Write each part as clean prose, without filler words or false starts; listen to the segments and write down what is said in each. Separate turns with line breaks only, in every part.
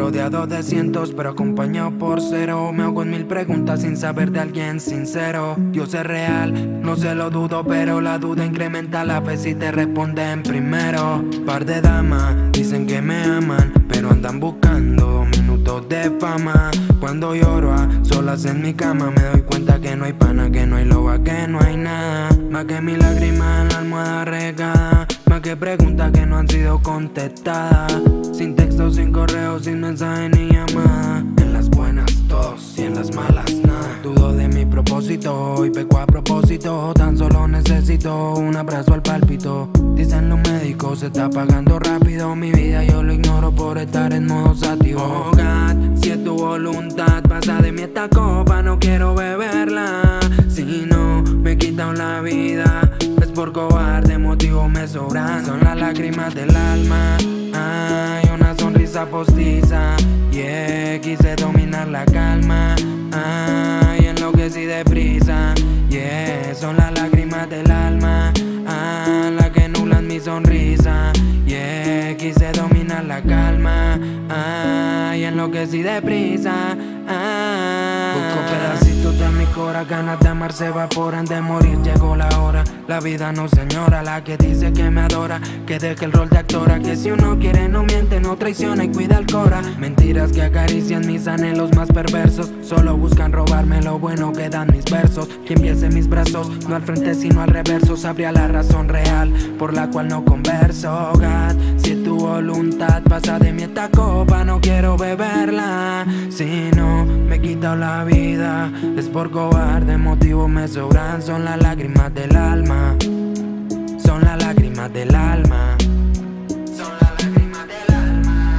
rodeado de cientos, pero acompañado por cero. Me hago en mil preguntas sin saber de alguien sincero. Dios es real, no se lo dudo, pero la duda incrementa la fe si te responden primero. Par de damas dicen que me aman, pero andan buscando minutos de fama. Cuando lloro a solas en mi cama, me doy cuenta que no hay pana, que no hay loba, que no hay nada. Más que mi lágrima en la almohada regada, más que preguntas que no han sido contestadas. Sin texto, sin correo, sin mensaje ni llamada. En las buenas todos y en las malas nada. Dudo de mi propósito y peco a propósito. Tan solo necesito un abrazo al pálpito. Dicen los médicos, se está apagando rápido. Mi vida yo lo ignoro por estar en modo sático. Oh God, si es tu voluntad, pasa de mí esta copa, no quiero beberla. Si no me quitan la vida, es por cobarde, motivos me sobran. Son las lágrimas del alma, hay una sonrisa postiza. Yeah, quise dominar la calma, ay, enloquecí deprisa. Yeah, son las lágrimas del alma, las que nublan mi sonrisa. Yeah, quise dominar la calma, ay, enloquecí deprisa. Busco pedacitos de mi cora, ganas de amar se evaporan, de morir llegó la hora. La vida no señora, la que dice que me adora, que deje el rol de actora, que si uno quiere no miente, no traiciona y cuida el cora. Mentiras que acarician mis anhelos más perversos, solo buscan robarme lo bueno que dan mis versos. Quien viese mis brazos, no al frente sino al reverso, sabría la razón real por la cual no converso. God, si es tu voluntad, pasa de mí esta copa, no quiero beberla. Si no me quita la vida, es por cobarde, motivos me sobran. Son las lágrimas del alma, son las lágrimas del alma, son las lágrimas del alma.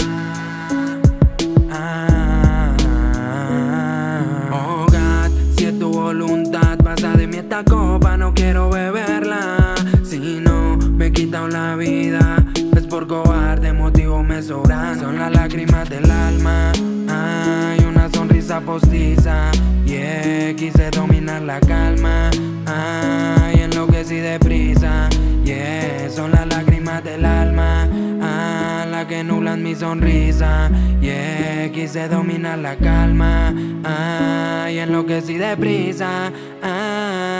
Oh God, si es tu voluntad, pasa de mí esta copa, no quiero beberla. Si no me quitan la vida, es por cobarde, motivos me sobran. Son las lágrimas del alma, hay una sonrisa postiza. Yeah, quise dominar la calma, ay, enloquecí deprisa. Yeah, son las lágrimas del alma, las que nublan mi sonrisa. Yeah, quise dominar la calma, ay, enloquecí deprisa.